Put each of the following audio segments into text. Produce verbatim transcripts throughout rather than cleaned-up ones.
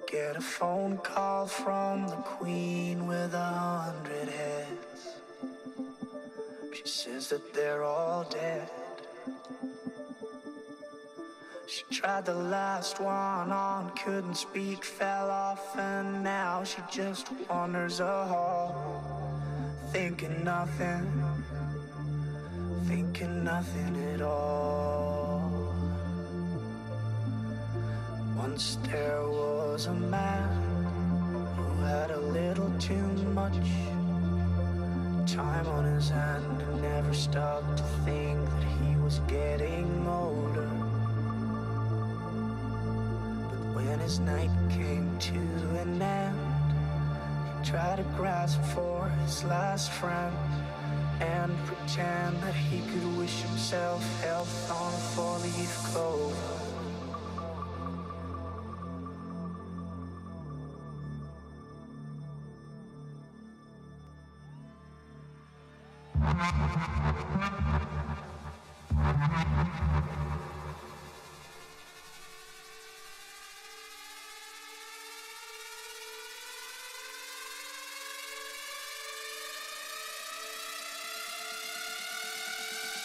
Get a phone call from the queen with a hundred heads. She says that they're all dead. She tried the last one on, couldn't speak, fell off, and now she just wanders a hall, thinking nothing, thinking nothing at all. Once there was a man who had a little too much time on his hand and never stopped to think that he was getting older. When his night came to an end, he tried to grasp for his last friend and pretend that he could wish himself health on a four-leaf clover.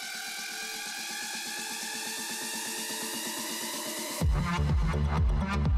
We'll be right back.